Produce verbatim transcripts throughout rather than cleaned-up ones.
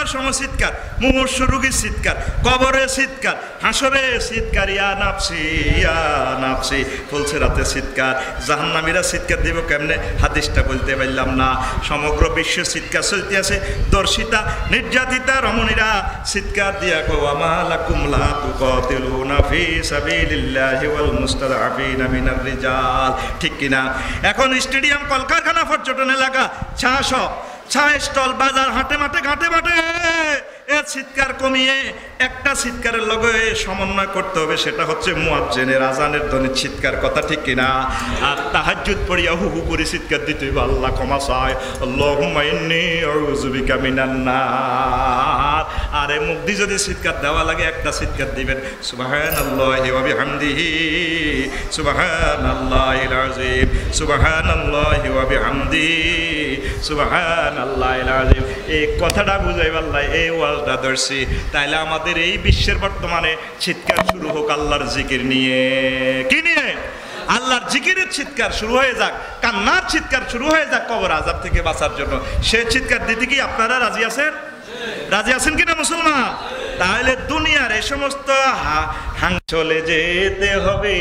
দেওয়ার সময় চিৎকার, মুমূর্ষু রোগীর চিৎকার, কবরে চিৎকার, হাসরে চিৎকার, ইয়া নাফসি ইয়া নাফসি, ফুলসিরাতে চিৎকার, জাহান্নামীরা চিৎকার দিব কেমনে হাদিসটা বলতে পারলাম না। সমগ্র বিশ্ব চিৎকার চলতে আছে। দর্শিতা নির্যাতিতা রমণীরা চিৎকার দিয়া কো আমা লাকুম লা তুকাতিলুনা ফি সাবিলিল্লাহি ওয়াল মুস্তাদআফিনা মিনার রিজাল, ঠিক কিনা? এখন স্টেডিয়াম, কলকারখানা, পর্যটন এলাকা, চা শপ, চা স্টল, বাজার, হাটে মাঠে, ঘাটে মাঠে এ চিৎকার কমিয়ে একটা চিৎকারের লগে সমন্বয় করতে হবে, সেটা হচ্ছে মুয়াজ্জিনের আজানের ধ্বনির চিৎকার, কথা ঠিক কিনা? আর তাহাজ্জুদ পড়িয়া হু হু করে চিৎকার দিতে হবে, আল্লাহ ক্ষমা চাই, আল্লাহুম্মা ইন্নী আউযু বিকা মিনান নার। আর এই মুখ দিয়ে যদি চিৎকার দেওয়া লাগে একটা চিৎকার দিবেন, সুবহানাল্লাহি ওয়া বিহামদিহি সুবহানাল্লাহিল আযীম, সুবহানাল্লাহি ওয়া বিহামদিহি সুবহানাল্লাহিল আযীম। এই কথাটা বুঝাইবার লাই এই ওয়াজটা ধরছি। তাইলে আমাদের এই বিশ্বের বর্তমানে চিৎকার শুরু হোক আল্লাহর জিকির নিয়ে। কি নিয়ে? আল্লাহর জিকিরের চিৎকার শুরু হয়ে যাক, কান্নার চিৎকার শুরু হয়ে যাক কবর আযাব থেকে বাঁচার জন্য। সে চিৎকার দিতে কি আপনারা রাজি আছেন? রাজি আছেন কিনা মুসলমান? তাহলে দুনিয়ার এই সমস্ত হাং চলে যেতে হবে,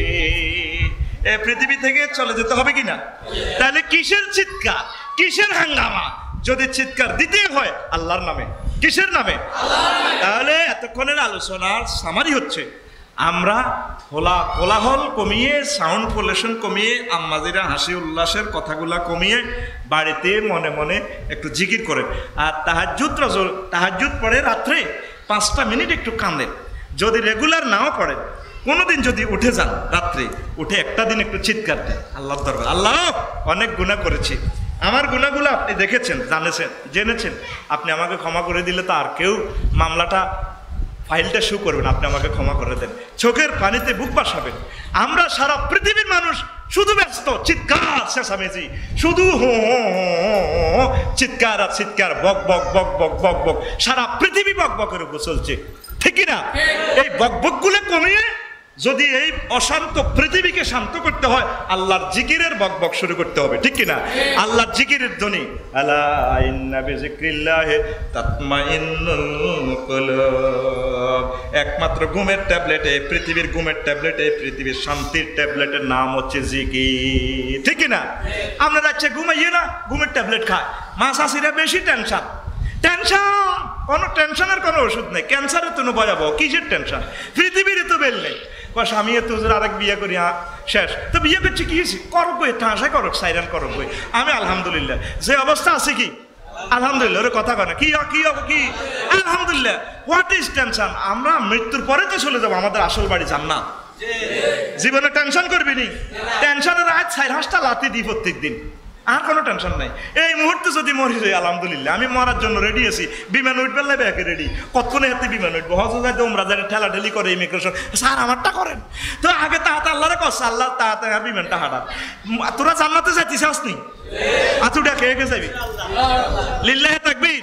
এ পৃথিবী থেকে চলে যেতে হবে কিনা? তাহলে কিসের চিৎকার, কিসের হাঙ্গামা? যদি চিৎকার দিতে হয় আল্লাহর নামে, কিসের নামে? তাহলে এতক্ষণের আলোচনার সামারি হচ্ছে, আমরা হোলা কোলাহল কমিয়ে, সাউন্ড পলিউশন কমিয়ে, আম্মাজিরা হাসি উল্লাসের কথাগুলা কমিয়ে বাড়িতে মনে মনে একটু জিকির করেন। আর তাহাজ্জুদ রজল তাহাজ্জুদ পড়ে রাত্রে পাঁচটা মিনিট একটু কাঁদেন। যদি রেগুলার নাও পড়েন, কোনোদিন যদি উঠে যান রাত্রে, উঠে একটা দিন একটু চিৎকার দেন আল্লাহর দরবার, আল্লাহ অনেক গুনাহ করেছি, আমার গুনাহগুলো আপনি দেখেছেন, জানেছেন, জেনেছেন, আপনি আমাকে ক্ষমা করে দিলে তো আর কেউ মামলাটা, ফাইলটা শু করবেন, আপনি আমাকে ক্ষমা করে দেন। চোখের পানিতে বুক বাসাবেন। আমরা সারা পৃথিবীর মানুষ শুধু ব্যস্ত চিৎকার চেঁচামেচি, শুধু হো চিৎকার আর চিৎকার, বক বক বক বক বক বক, সারা পৃথিবী বক বকের উপর চলছে, ঠিক কিনা? এই বক বকগুলো কমিয়ে যদি এই অশান্ত পৃথিবীকে শান্ত করতে হয়, আল্লাহর জিকিরের বকবক শুরু করতে হবে, ঠিক কিনা? আল্লাহর জিকিরের ধ্বনি, আলা ইন্না বিযিকরিল্লাহি তাতমাইন্নুল কুলুব। একমাত্র ঘুমের ট্যাবলেট, এই পৃথিবীর ঘুমের ট্যাবলেট, এই পৃথিবীর শান্তির ট্যাবলেটের নাম হচ্ছে জিকির, ঠিক কিনা? আমরা রাত্রে ঘুমাইয়ে না, ঘুমের ট্যাবলেট খায়। মাসাসিরা বেশি টেনশন, টেনশন, কোনো টেনশনের কোনো ওষুধ নেই। ক্যান্সারের তো ভয়াবহ, কিসের টেনশন? পৃথিবীর তো বেল নেই। স্বামী তো আরেক বিয়ে করি শেষ, তো বিয়ে করছি কি করো বই, ঠাঁসা করো, সাইরান করো বই। আমি আলহামদুলিল্লাহ যে অবস্থা আছে, কি আলহামদুলিল্লাহ, ওরে কথা কয় না, কি কি কি আলহামদুলিল্লাহ। What is tension? আমরা মৃত্যুর পরে তো চলে যাবো, আমাদের আসল বাড়ি জান্নাত। জীবনে টেনশন করবি নি? টেনশনের আজ চার হাঁসটা লাতি দিই প্রত্যেক দিন, আর কোনো টেনশন নাই। এই মুহূর্তে যদি মরি যাই আলহামদুলিল্লাহ, আমি মরার জন্য রেডি আছি। বিমান উঠবে ব্যাকে রেডি, কতক্ষণে হাতে বিমান উঠবো। হজ যাইতে ওমরা যাই ঠেলা ঠেলি করে ইমিগ্রেশন, স্যার আমারটা করেন তো আগে, তাহাতে আল্লাহরে কস, আল্লাহ তাহাতে আর বিমানটা হাঁটার। তোরা জান্নাতে যাইতিস আসনি? আতুটা খেয়ে গে যাবি, লিল্লাহে তাকবীর।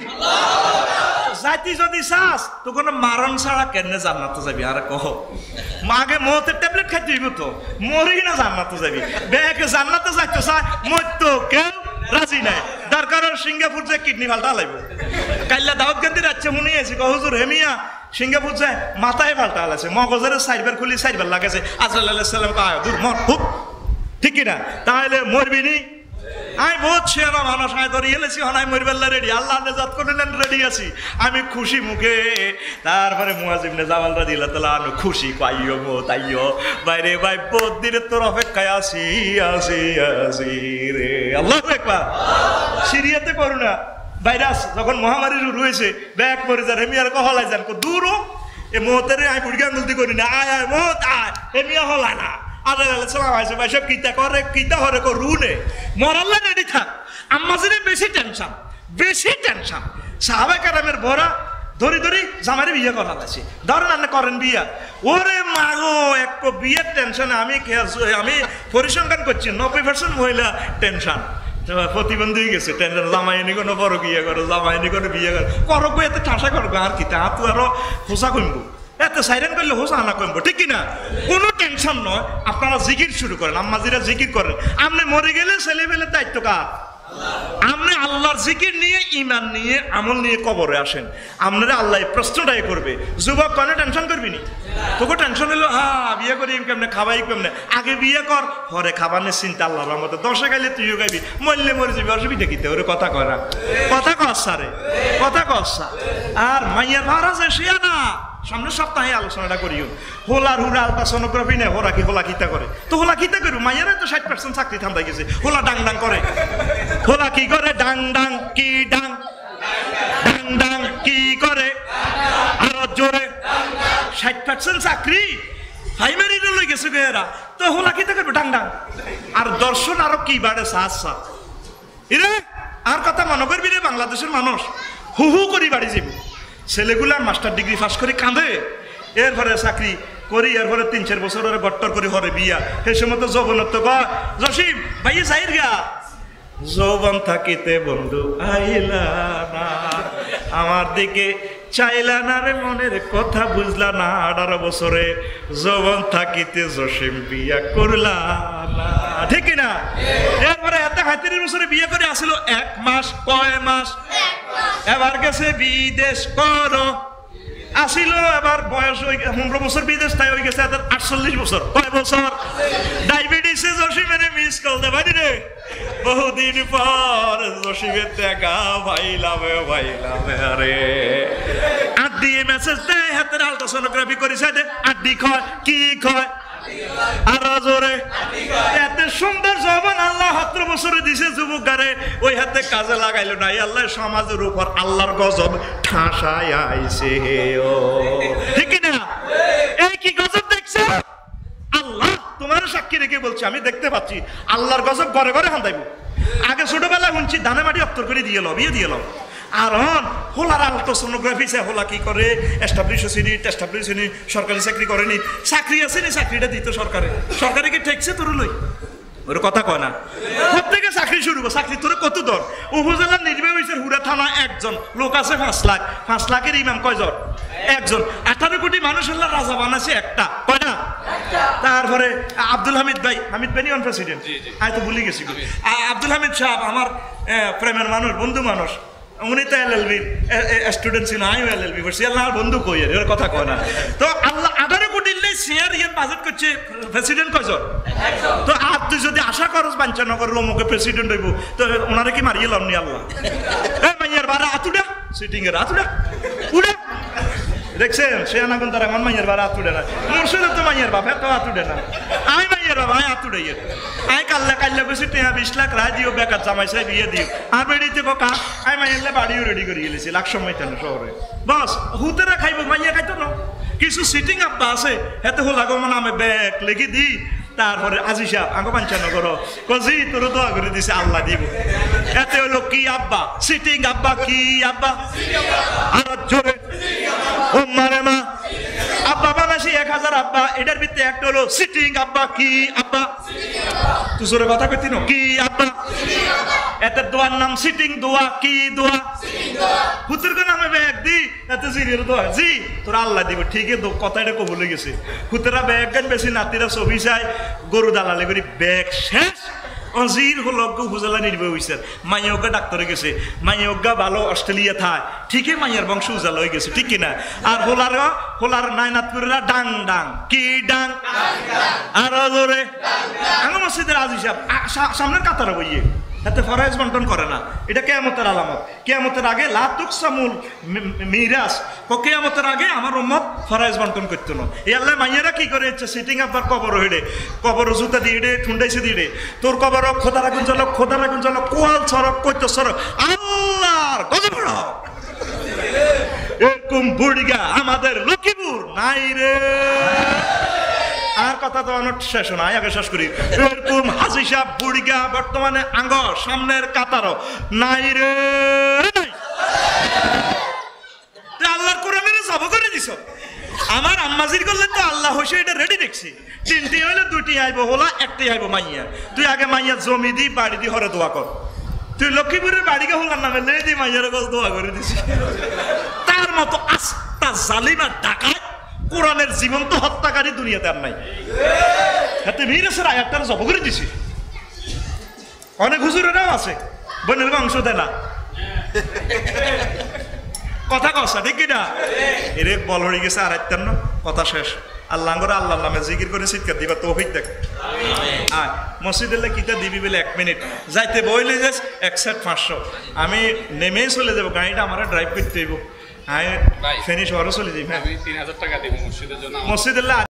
যাইতি যদি চাস তো কোনো মারণ ছাড়া কেনে জান্নাতে যাবি? আর কহ মাগে মতের ট্যাবলেট খাইতে হইব তো, মরি না জান্নাতে যাবি। ব্যাকে জান্নাতে যাইতে চায়, মরতো কেউ রাজি নাই। দরকার সিঙ্গাপুর যে কিডনি ফাল্টা লাগব। কাইল্লা দাউদ গান্ধী রাজ্যে মনে আছে, হুজুর হেমিয়া সিঙ্গাপুর যায় মাথায় ফাল্টা আছে, মগজের সাইডবার খুলি সাইডবার লাগাছে, আজরাইল আলাইহিস সালাম কয় দূর মর হুক, ঠিক কিনা? তাহলে মরবি নি? আমি বহুত ছেড়া মানুষ, আমি ধরে এলেছি, হনাই মরিবেল্লা রেডি, আল্লাহ নেজাত করলেন রেডি আছি আমি খুশি মুখে। তারপরে মুয়াজ্জিন ইবনে জামাল রাদিয়াল্লাহু আনহু খুশি, পাইও মো তাইও বাইরে ভাই বহুত দিনের তোর অপেক্ষায় আছি আছি আছি রে। আল্লাহু আকবার। সিরিয়াতে করোনা ভাইরাস যখন মহামারী শুরু হয়েছে, ব্যাক করে যান হেমিয়ার কহলাই যান দূরও এ মহতের আমি বুড়ি আঙুলতি করি না, আয় আয় মত আয় হেমিয়া হলায় না। বেশি টেনশন, বেশি টেনশন। সাহাবায়ে কেরামের ভরা ধরি ধরি জামাইরে বিয়ে করা আছে, ধরেন আপনি করেন বিয়া, ওরে মাগো এক বিয়ের টেনশনে আমি আমি পরিসংখ্যান করছি নব্বই পার্সেন্ট মহিলা টেনশন, প্রতিবন্ধী হয়ে গেছে টেনশন। জামাইনি কোনো বড় বিয়ে করো, জামাইনি কোনো বিয়ে করো, করো এতে ঠাসা করবো আর কি, তা তো আরো খোঁচা কমবো, এত সাইরেন করলে হোসা আনা কমবো, ঠিক কিনা? কোনো টেনশন নয়, আপনারা জিকির শুরু করেন, আম্মাজিরা জিকির করেন। আপনি মরে গেলে ছেলে মেয়ের দায়িত্ব কার? আপনি আল্লাহর আল্লাহর জিকির নিয়ে, ইমান নিয়ে, আমল নিয়ে কবরে আসেন, আপনারা আল্লাহ প্রশ্নটাই করবে। যুবক কোনো টেনশন করবি নি, তোকে টেনশন হলো হ্যাঁ বিয়ে করি কেমনে, খাবাই কেমনে, আগে বিয়ে কর, পরে খাবারের চিন্তা আল্লাহর রহমতে। দশে গাইলে তুইও গাইবি, মরলে মরে যাবি, অসুবিধা কিতে ওরে কথা কয় না, কথা কস সারে, কথা কস। আর মাইয়ার ভাড়া যে শিয়া না, সামনের সপ্তাহে আলোচনাটা করিও। হোলার হুরা আলট্রাসোনোগ্রাফি নেই, হোলা কি হোলা কিতা করে, তো হোলা কিতা করবো, মাইয়ারে তো ষাট পার্সেন্ট চাকরি থামদাই গেছে, হোলা ডাং ডাং করে। হোলা কি করে, ডাং ডাং কি ডাং, ডাং ডাং কি করে, আরো জোরে, ষাট পার্সেন্ট চাকরি হাইমারি লই গেছে এরা, তো হোলা কিতা করবে, ডাং ডাং। আর দর্শন আরো কি বাড়ে, সাজ সাজ এরে। আর কথা মনে করবি রে, বাংলাদেশের মানুষ হু হু করি বাড়ি যাবি, ছেলেগুলা মাস্টার ডিগ্রি পাস করে কাঁদে, এরপরে চাকরি করি, এরপরে তিন চার বছর ওরা গট্টর করে হরে বিয়া, সেই সময় তো যৌবনত্ব কয় জসিম ভাই যাইর গা, যৌবন থাকিতে বন্ধু আইলা না, আমার দিকে চাইলা না রে, মনের কথা বুঝলা না, আঠারো বছরে যৌবন থাকিতে জসিম বিয়া করলা না, ঠিক না? এরপরে এত হাতির বছরে বিয়ে করে আসিল এক মাস, কয় মাস, এবার গেছে বিদেশ করো, আসিল এবার বয়স হয়ে পনেরো বছর বিদেশ, তাই হয়ে গেছে আটচল্লিশ বছর, কয় বছর, ডায়াবেটিসে জসিমের মিস কল দে ভাই রে, বহুদিন পর জসিমের দেখা ভাইলামে ভাইলামে আরে, আড্ডি মেসেজ দেয়, হাতের আলট্রাসোনোগ্রাফি করেছে, আড্ডি খয়, কি খয়, আরো জোরে, এত সুন্দর যৌবন আল্লাহ সতেরো বছরে দিছে যুবক গারে, ওই হাতে কাজে লাগাইল না, আল্লাহ সমাজের উপর আল্লাহর গজব ঠাসায় আইছে, ঠিক না? এই কি গজব দেখছো? আল্লাহ তোমার সাক্ষী রেখে বলছি, আমি দেখতে পাচ্ছি আল্লাহর গজব ঘরে ঘরে হান্দাইব। আগে ছোটবেলায় শুনছি ধানে মাটি অত্তর করে দিয়ে লো, বিয়ে দিয়ে লো, আর হন হোলার আলট্রাসোনোগ্রাফি সে হোলা কি করে, এস্টাবলিশ হয়েছিনি, এস্টাবলিশ হয়নি, সরকারি চাকরি করেনি, চাকরি আছে নি, চাকরিটা দিত সরকারে, সরকারে কি ঠেকছে তোর লই, ওর কথা কয় না, প্রত্যেকে চাকরি শুরু করবো, চাকরি তোর কত দর, উপজেলার নির্বাহী হয়েছে হুরা থানা একজন, লোক আছে পাঁচ লাখ, পাঁচ লাখের ইমাম কয়জন, একজন, আঠারো কোটি মানুষ হল্লা রাজা বানাচ্ছে একটা, কয়টা? তারপরে আব্দুল হামিদ ভাই, হামিদ ভাই নিয়ন প্রেসিডেন্ট, আমি তো ভুলে গেছি, আব্দুল হামিদ সাহেব আমার প্রেমের মানুষ, বন্ধু মানুষ, উনি তো এল এল বির স্টুডেন্ট ছিল, আমিও এল এল বি করছি, আল্লাহ বন্ধু কই এর কথা কয় না, তো আল্লাহ আঠারো কোটি শেয়ার ইয়ার বাজেট করছে, প্রেসিডেন্ট কয়জন? তো আর তুই যদি আশা করস বাঞ্চানগর লোমকে প্রেসিডেন্ট হইব, তো ওনারে কি মারিয়ে লামনি আল্লাহ? এ মাইয়ার বারা আতুডা, সিটিং এর আতুডা উড়া, দেখছেন সে আনাগুন তারা আমার মাইয়ার বারা আতুডে না, মুর্শিদের তো মাইয়ার বাপ এত আতুডে না, আমি মাইয়ার বাবা আমি আতুডে ইয়ে, আমি কাল্লা কাল্লা বসে টেহা বিশ লাখ রায় দিও, বেকার জামাই সাহেব বিয়ে দিও, আর বেড়িতে বোকা আমি মাইয়ারলে বাড়িও রেডি করে গেলেছি লাখ সময় তেন শহরে, বস হুতেরা খাইব, মাইয়া খাইতো না, কিছু সিটিং আব্বা আছে হেতে হল আগো মানে আমি ব্যাগ লেগে দিই, তারপরে আজি সাহেব আগে পাঞ্চান্ন করো, কজি তোর দোয়া করে দিছে আল্লাহ দিব, এতে হলো কি আব্বা, সিটিং আব্বা, কি আব্বা, আর জোরে ও মারে মা, আব্বা বানাসি এক হাজার আব্বা, এটার ভিতরে একটা হলো সিটিং আব্বা, কি আব্বা, তুই জোরে কথা কইতি না, কি আব্বা, এতে দোয়ার নাম সিটিং দোয়া, কি দোয়া, হুতুর কোন নামে ব্যাগ দি, এতে জিরের দোয়া, জি তোরা আল্লাহ দিব, ঠিকই তো কথা এটা কবুল হয়ে গেছে, হুতেরা ব্যাগ গান বেশি, নাতিরা ছবি চাই, গরু দালালে করি, ব্যাগ শেষ, অজির হল উপজেলা নির্বাহী হয়েছে, মাইয়গা ডাক্তারে গেছে, মাইয়গা ভালো অস্ট্রেলিয়া থায়, ঠিকই মাইয়ার বংশ উজালা হয়ে গেছে, ঠিক কিনা? আর হোলার হোলার নাইনাথপুরেরা ডাং ডাং, কি ডাং, আরো জোরে, আঙ্গ মসজিদের আজি সাহেব সামনের কাতারে বইয়ে, এতে ফরাইজ বন্টন করে না, এটা কেয়ামতের আলামত, কেয়ামতের আগে লাতুক সামুল মিরাজ, কেয়ামতের আগে আমার উম্মত ফরাইজ বন্টন করতো না, এই আল্লাহ মাইয়ারা কি করে ইচ্ছে সিটিং আব্বার কবর হইলে, কবর জুতা দিয়ে রে, ঠুন্ডাইছে দিয়ে তোর কবর খোদারা গুঞ্জলক, খোদারা গুঞ্জলক, কোয়াল সড়ক, কৈত সড়ক, আল্লাহর গজব এরকম বুড়িগা আমাদের লক্ষ্মীপুর নাই রে। আর কথা তো অনেক শেষ নাই, আগে শেষ করি, এরকম হাজি সাহেব বুড়িগা বর্তমানে আঙ্গ সামনের কাতারও নাই রে, নাই। আল্লাহর কোরআনের জব করে দিছ, আমার আম্মাজির করলে তো আল্লাহ হইছে এটা রেডি দেখছি, তিনটি হইলে দুইটি আইব হোলা, একটি আইব মাইয়া, তুই আগে মাইয়া জমি দি বাড়ি দি হরে দোয়া কর, তুই লক্ষ্মীপুরের বাড়িকে হলার নামে লে দি মাইয়ার কাছে দোয়া করে দিছি, তার মতো আস্তা জালিমা ডাকাত কোরআনের জীবন্ত হত্যাকারী দুনিয়াতে আর নাই, হাতে মিরাসের আয়াতটার জব করে দিছি, অনেক হুজুরেরাও আছে বোনের বংশ দেয় না, কথা কসা ঠিক কিনা এরে বল হয়ে গেছে আর আত্মান্ন কথা শেষ আল্লাহ করে আল্লাহ নামে জিকির করে চিৎকার দিবা তৌফিক দেখ আয় মসজিদে কিতা দিবি বলে এক মিনিট যাইতে বইলে যাস এক সেট পাঁচশো আমি নেমেই চলে যাবো গাড়িটা আমার ড্রাইভ করতে হইব হ্যাঁ ফেনি শহরও চলে যাই হ্যাঁ তিন হাজার টাকা দিব মসজিদের জন্য মসজিদে